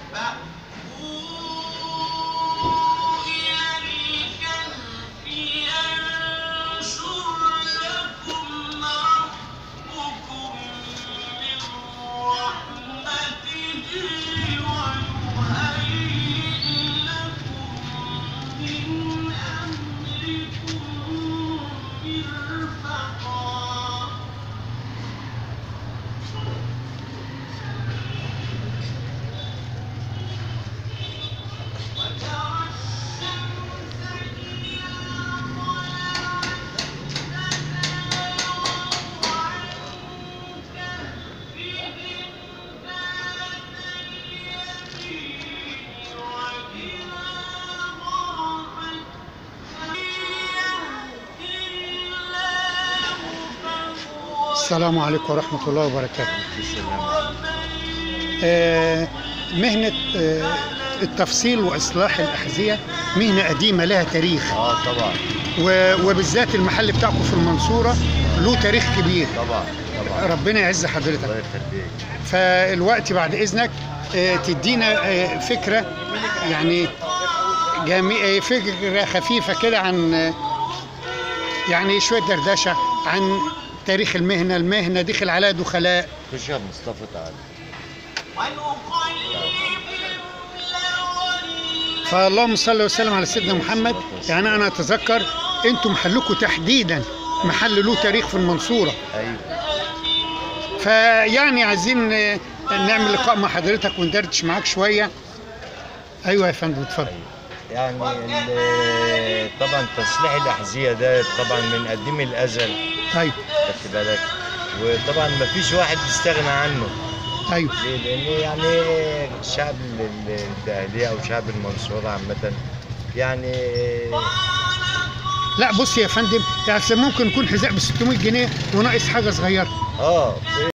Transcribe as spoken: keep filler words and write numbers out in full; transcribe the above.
السلام عليكم ورحمة الله وبركاته. آه مهنة آه التفصيل وإصلاح الأحذية مهنة قديمة لها تاريخ. اه طبعا. وبالذات المحل بتاعكم في المنصورة له تاريخ كبير. طبعا طبعا. ربنا يعز حضرتك. الله يخليك. فالوقت بعد إذنك آه تدينا آه فكرة، يعني جميع فكرة خفيفة كده عن آه يعني شوية دردشة عن تاريخ المهنة. المهنة دخل عليها دخلاء. خش يا مصطفى تعالى. فاللهم صل وسلم على سيدنا محمد. يعني أنا أتذكر أنتم محلكم تحديدا محل له تاريخ في المنصورة. أيوه. فيعني عايزين نعمل لقاء مع حضرتك وندردش معاك شوية. أيوه يا فندم اتفضل. يعني طبعا تصليح الأحذية ده طبعا من قديم الأزل. ايوه. خدت بالك؟ وطبعا ما فيش واحد بيستغنى عنه. ايوه. ليه؟ لان يعني شعب الدقهلية او شعب المنصورة عامة يعني. لا بص يا فندم، يعني ممكن يكون حذاء ب ستمية جنيه وناقص حاجة صغيرة. اه